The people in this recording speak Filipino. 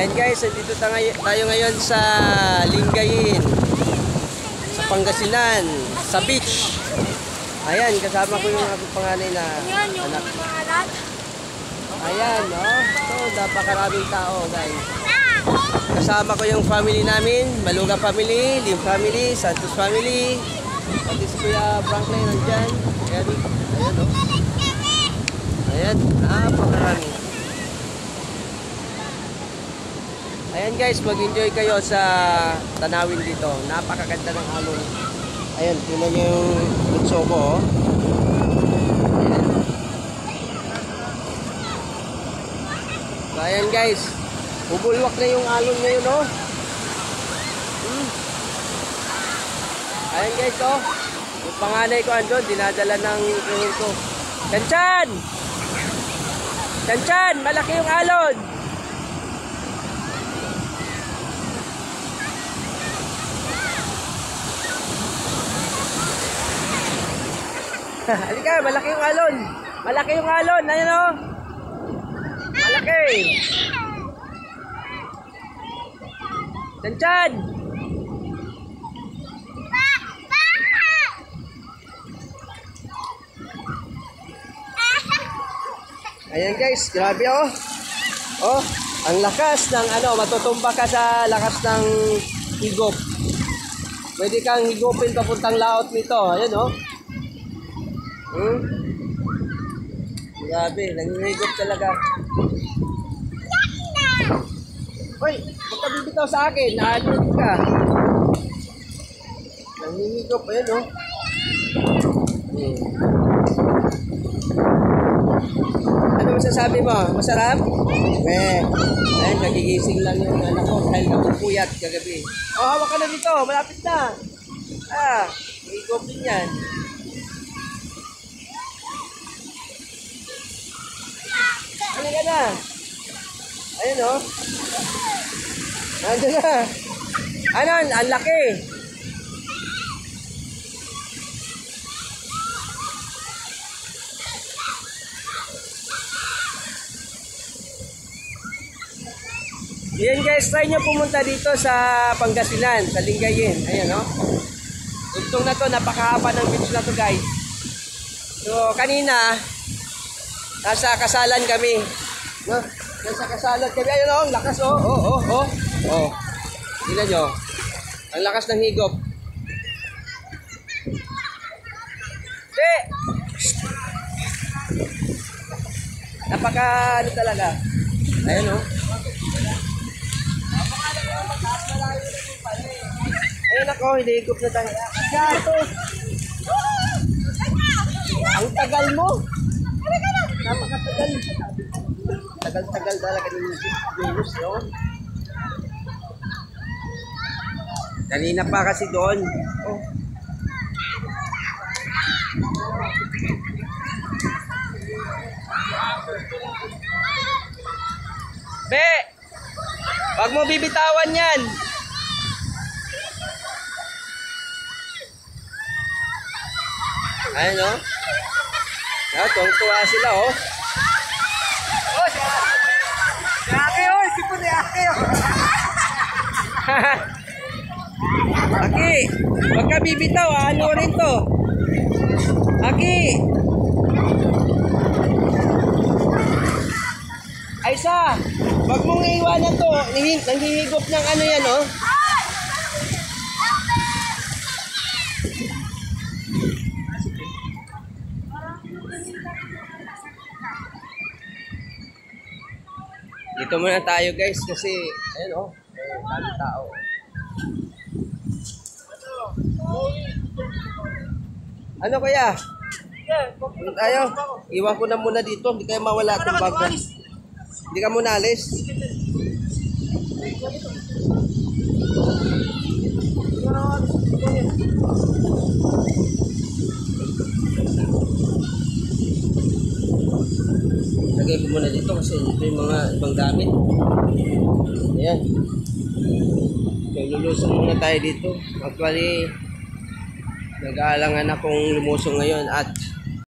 Ayan guys, dito tayo ngayon sa Lingayen, sa Pangasinan, sa beach. Ayan, kasama ko yung aking panganay na anak. Ayan, no? So, napakaraming tao guys. Kasama ko yung family namin, Maluga family, Lim family, Santos family. Pati si Kuya Franklin nandyan. Ayan, ayan, no? Ayan, napakarami. Ayan guys, mag-enjoy kayo sa tanawin dito. Napakaganda ng alon. Ayan, tingnan nyo yung bunso ko, oh. Ayan. So, ayan guys, bubulwak na yung alon ngayon, oh. Ayan guys, oh. Yung panganay ko andun, dinadala ng ringin ko. Chanchan! Chanchan! Malaki yung alon! Halika, malaki yung alon. Malaki yung alon. Ayan o. Malaki. Chanchan. Ayan guys, grabe oh. Oh, ang lakas ng ano, matutumba ka sa lakas ng higop. Pwede kang higopin papuntang laot nito. Ayan oh. Grabe, nanginigop talaga. Hoy, huwag ka bibitaw sa akin. Naanunin ka. Nanginigop, ayan o. Ano masasabi mo? Masarap? Ayun, nagigising lang yung anak ko dahil napupuyat kagabi. Oh, hawak ka na dito. Malapit na. Nanginigop din yan. Ano ka na? Ayun o. Nandun na. Ano? Ang laki. Ayan guys, try nyo pumunta dito sa Pangasinan, sa Lingayen. Ayan o. Tugtong na to, napakahaba ng beach na to guys. So kanina, nasa kasalan kami. No? Nasa kasalan kami. Ayun oh, ang lakas oh. Oh. Tingnan nyo. Ang lakas ng higop. Napaka ano talaga. Ayun oh. Ayun ako, hinihigop na tayo. Ang tagal mo. Napakatagal. Tagal-tagal talaga ng virus, no? Kanina pa kasi doon. Oh. Be! Wag mo bibitawan yan! Ayun, no? Tuwang-tuwa sila, oh. Oh, si Ake, oh. Sipo ni Ake, oh. Aki, wag ka bibitaw, ano rin to? Aki. Aisa, wag mong iiwanan to. Nanghihigop ng ano yan, oh. Dito muna tayo guys kasi ayun oh, dami tao. Ano kaya? Tayo. Iwan ko na muna dito, hindi kayo mawala itong bag. Hindi ka muna alis. Lagay ko muna dito kasi ito yung mga ibang gamit. Ayan. Lulusong muna tayo dito. Actually, nag-aalangan akong lumusong ngayon at